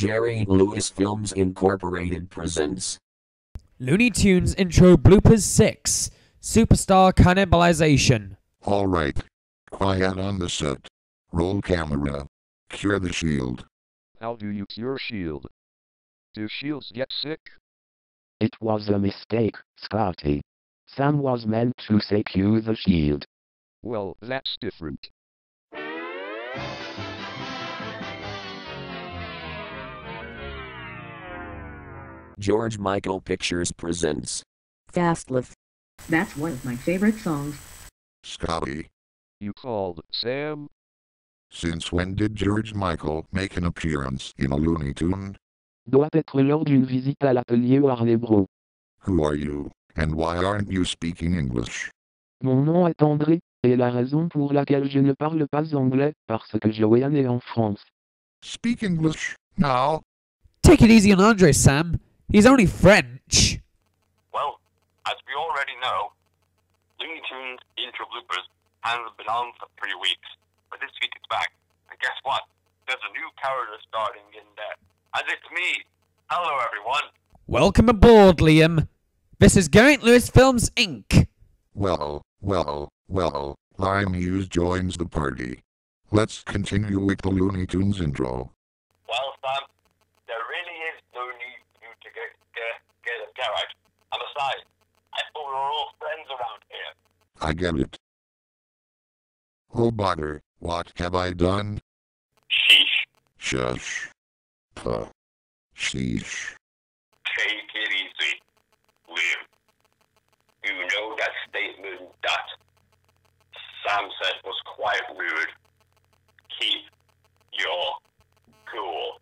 Geraint Lewis Films Incorporated presents Looney Tunes Intro Bloopers 6 Superstar Cannibalization. Alright. Quiet on the set. Roll camera. Cure the shield. How do you cure shield? Do shields get sick? It was a mistake, Scotty. Sam was meant to secure the shield. Well, that's different. George Michael Pictures presents Fast Life. That's one of my favorite songs. Scotty. You called Sam? Since when did George Michael make an appearance in a Looney Tune? Doit être lors d'une visite à l'atelier Warner Bros. Who are you, and why aren't you speaking English? Mon nom est André, et la raison pour laquelle je ne parle pas anglais, parce que je suis né en France. Speak English, now. Take it easy on Andre, Sam. He's only French. Well, as we already know, Looney Tunes Intro Bloopers hasn't been on for 3 weeks, but this week it's back. And guess what? There's a new character starting in there. And it's me. Hello, everyone. Welcome aboard, Liam. This is Geraint Lewis Films, Inc. Well, Lime Hughes joins the party. Let's continue with the Looney Tunes intro. Well, Sam, there really is no need for you to get a Geraint. And besides, I thought we were all friends around here. I get it. Oh bother, what have I done? Sheesh. Shush. Sheesh. Take it easy, Liam. You know that statement that Sam said was quite rude. Keep your cool.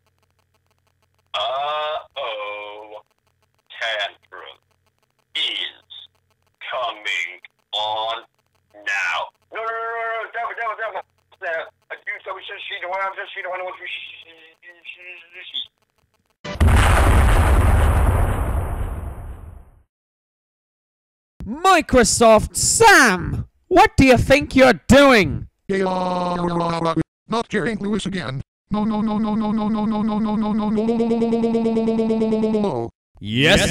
Tantrum is coming on now. No, devil. Microsoft Sam! What do you think you're doing? Not Geraint Lewis again. No. Yes.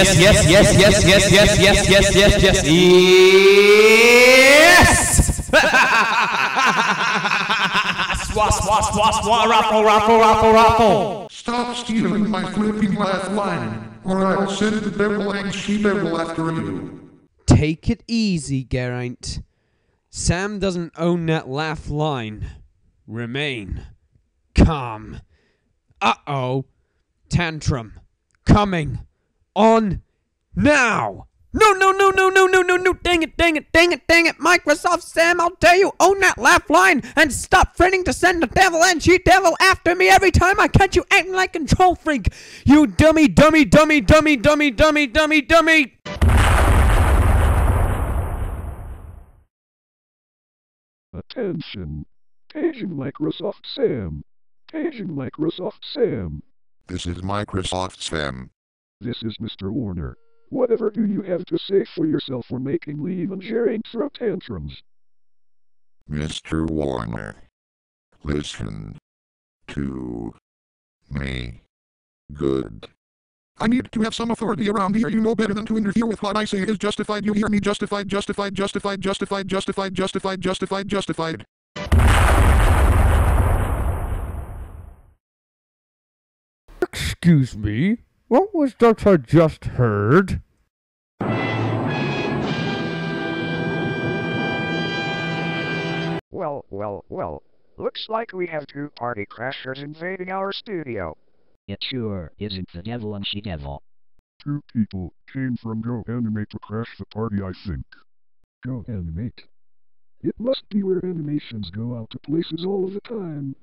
Raffle. Stop stealing my flipping laugh line, or I'll send the devil and she-devil after you. Take it easy, Geraint. Sam doesn't own that laugh line. Remain calm. Uh-oh. Tantrum. Coming on now. No. Dang it. Microsoft Sam, I'll tell you, own that laugh line and stop fretting to send the devil and she-devil after me every time I catch you acting like a control freak. You dummy. Attention. Paging Microsoft Sam. This is Microsoft Sam. This is Mr. Warner. Whatever do you have to say for yourself for making Liam and Geraint throw tantrums? Mr. Warner, listen to me. Good. I need to have some authority around here. You know better than to interfere with what I say is justified. You hear me? Justified. Excuse me, what was that I just heard? Well. Looks like we have 2 party crashers invading our studio. It sure isn't the devil and she-devil. 2 people came from Go Animate to crash the party, I think. Go Animate? It must be where animations go out to places all of the time.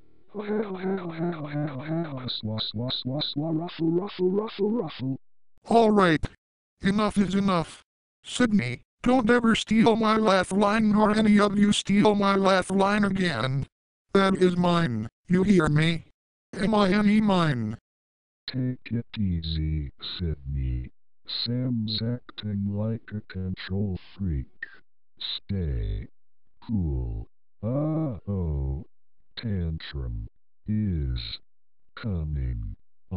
Ruffle. Alright. Enough is enough. Sidney, don't ever steal my laugh line, nor any of you steal my laugh line again. That is mine. You hear me? M-I-N-E mine. Take it easy, Sidney. Sam's acting like a control freak. Stay cool. Uh-oh. Tantrum is coming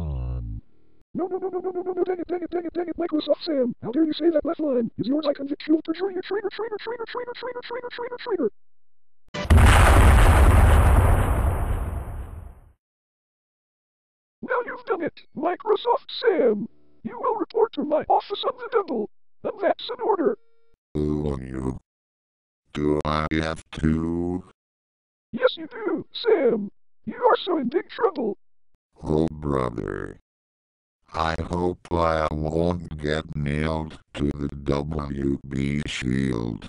dang it, Microsoft Sam. How dare you say that last line? Is yours I convict you of perjury, you traitor. Now you've done it, Microsoft Sam. You will report to my office of the devil. And that's an order. Who are you? Do I have to? Yes, you do, Sam. You are so in big trouble. Oh, brother. I hope I won't get nailed to the WB shield.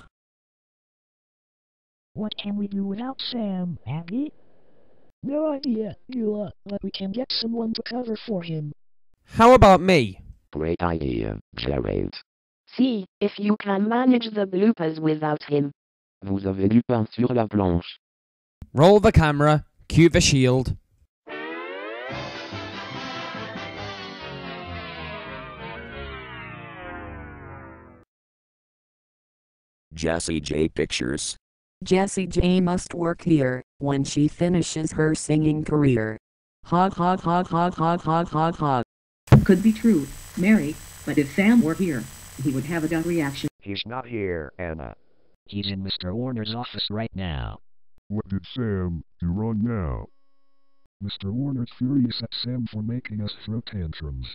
What can we do without Sam, Abby? No idea, but we can get someone to cover for him. How about me? Great idea, Geraint. See if you can manage the bloopers without him. Vous avez du pain sur la planche. Roll the camera, cue the shield. Jessie J Pictures. Jessie J must work here when she finishes her singing career. Hog. Could be true, Mary, but if Sam were here, he would have a gut reaction. He's not here, Anna. He's in Mr. Warner's office right now. What did Sam do wrong now? Mr. Warner's furious at Sam for making us throw tantrums.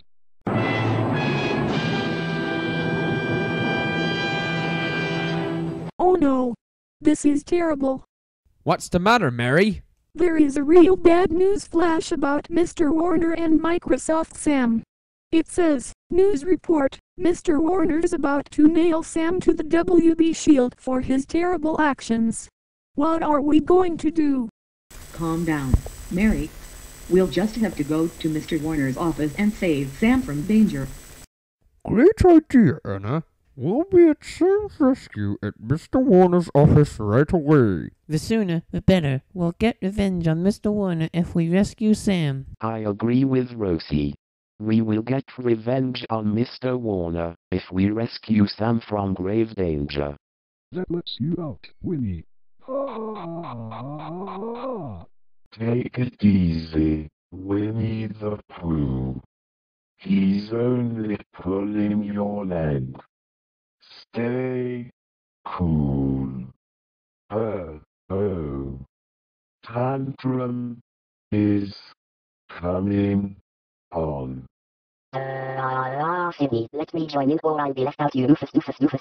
Oh no! This is terrible. What's the matter, Mary? There is a real bad news flash about Mr. Warner and Microsoft Sam. It says, news report, Mr. Warner's about to nail Sam to the WB shield for his terrible actions. What are we going to do? Calm down, Mary. We'll just have to go to Mr. Warner's office and save Sam from danger. Great idea, Anna. We'll be at Sam's rescue at Mr. Warner's office right away. The sooner, the better. We'll get revenge on Mr. Warner if we rescue Sam. I agree with Rosie. We will get revenge on Mr. Warner if we rescue Sam from grave danger. That lets you out, Winnie. Take it easy, Winnie the Pooh. He's only pulling your leg. Stay cool. Tantrum is coming on. Sidney, let me join in or I'll be left out, you doofus.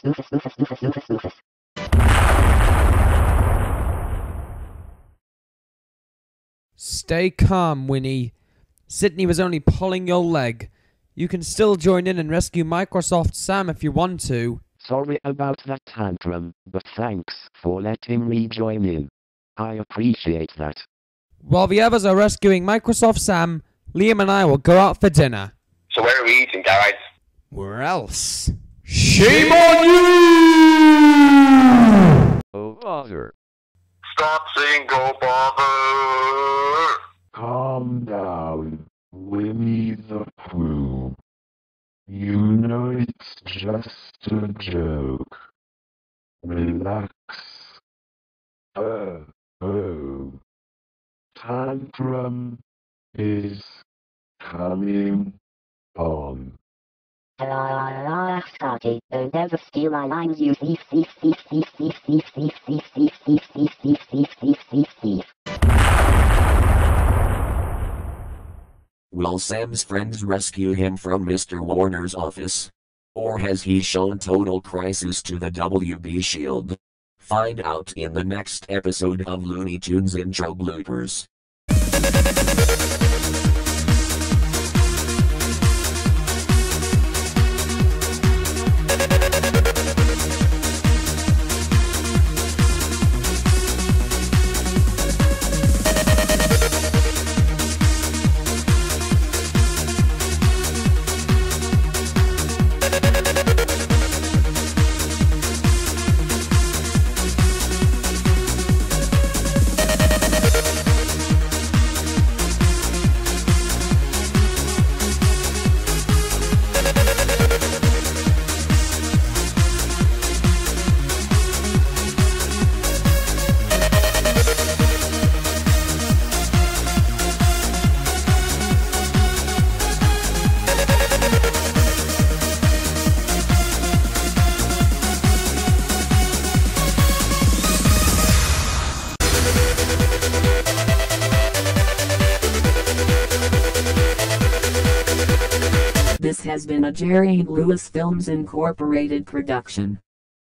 Stay calm, Winnie. Sidney was only pulling your leg. You can still join in and rescue Microsoft Sam if you want to. Sorry about that tantrum, but thanks for letting me join in. I appreciate that. While the others are rescuing Microsoft Sam, Liam and I will go out for dinner. So where are we eating, Geraint? Where else? Shame on you! Oh, bother. Stop saying go bother! Calm down, Winnie the Pooh. You know it's just a joke. Relax. Tantrum is coming on. Scotty, never steal my lines, you thief. Will Sam's friends rescue him from Mr. Warner's office? Or has he shown total crisis to the WB shield? Find out in the next episode of Looney Tunes Intro Bloopers. This has been a Geraint Lewis Films Incorporated production.